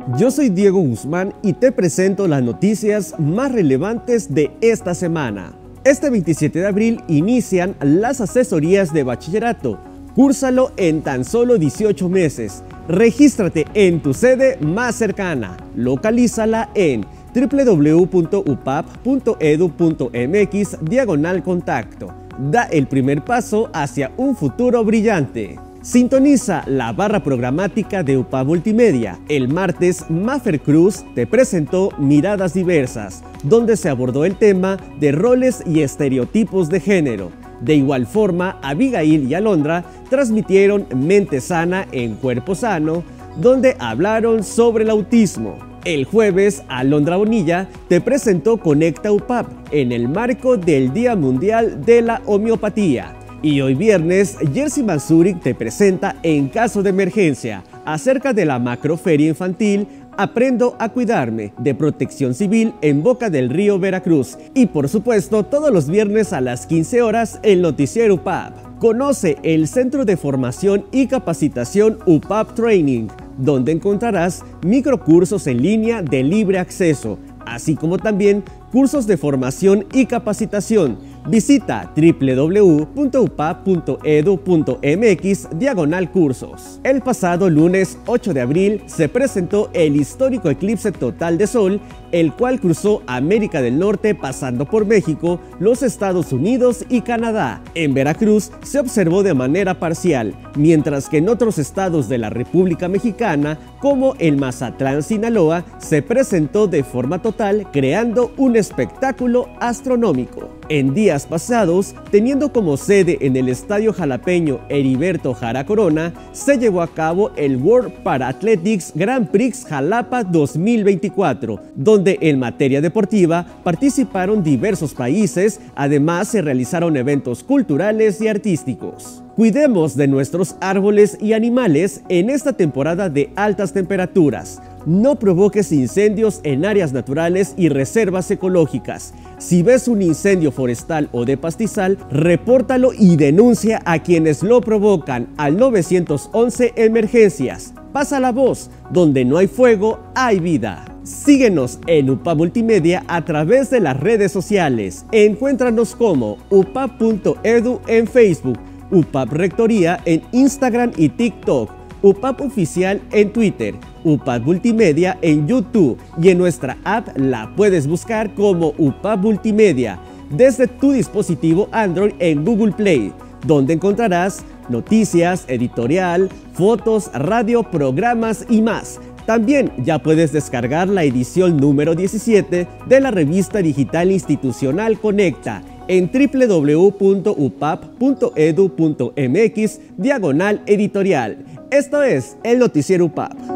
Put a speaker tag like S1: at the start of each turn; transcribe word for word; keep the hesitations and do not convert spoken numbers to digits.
S1: Yo soy Diego Guzmán y te presento las noticias más relevantes de esta semana. Este veintisiete de abril inician las asesorías de bachillerato. Cúrsalo en tan solo dieciocho meses. Regístrate en tu sede más cercana. Localízala en w w w punto u p a p punto e d u punto m x diagonal contacto. Da el primer paso hacia un futuro brillante. Sintoniza la barra programática de U P A B Multimedia. El martes, Mafer Cruz te presentó Miradas Diversas, donde se abordó el tema de roles y estereotipos de género. De igual forma, Abigail y Alondra transmitieron Mente Sana en Cuerpo Sano, donde hablaron sobre el autismo. El jueves, Alondra Bonilla te presentó Conecta U P A B en el marco del Día Mundial de la Homeopatía. Y hoy viernes, Jersey Manzuric te presenta En Caso de Emergencia, acerca de la macroferia infantil Aprendo a Cuidarme, de Protección Civil en Boca del Río, Veracruz. Y por supuesto, todos los viernes a las quince horas, el noticiero U P A B. Conoce el Centro de Formación y Capacitación U P A B Training, donde encontrarás microcursos en línea de libre acceso, así como también cursos de formación y capacitación. Visita w w w punto u p a b punto e d u punto m x diagonal cursos. El pasado lunes ocho de abril se presentó el histórico eclipse total de Sol, el cual cruzó América del Norte pasando por México, los Estados Unidos y Canadá. En Veracruz se observó de manera parcial, mientras que en otros estados de la República Mexicana, como el Mazatlán, Sinaloa, se presentó de forma total, creando un espectáculo astronómico. En días pasados, teniendo como sede en el Estadio Jalapeño Heriberto Jara Corona, se llevó a cabo el World Para-Athletics Grand Prix Jalapa dos mil veinticuatro, donde en materia deportiva participaron diversos países, además se realizaron eventos culturales y artísticos. Cuidemos de nuestros árboles y animales en esta temporada de altas temperaturas. No provoques incendios en áreas naturales y reservas ecológicas. Si ves un incendio forestal o de pastizal, repórtalo y denuncia a quienes lo provocan al nueve once Emergencias. Pasa la voz, donde no hay fuego, hay vida. Síguenos en U P A B Multimedia a través de las redes sociales. Encuéntranos como u p a b punto e d u en Facebook, U P A B Rectoría en Instagram y TikTok, U P A B Oficial en Twitter, U P A B Multimedia en YouTube y en nuestra app la puedes buscar como U P A B Multimedia desde tu dispositivo Android en Google Play, donde encontrarás noticias, editorial, fotos, radio, programas y más. También ya puedes descargar la edición número diecisiete de la revista digital institucional Conecta en w w w punto u p a b punto e d u punto m x diagonal editorial. Esto es el noticiero U P A B.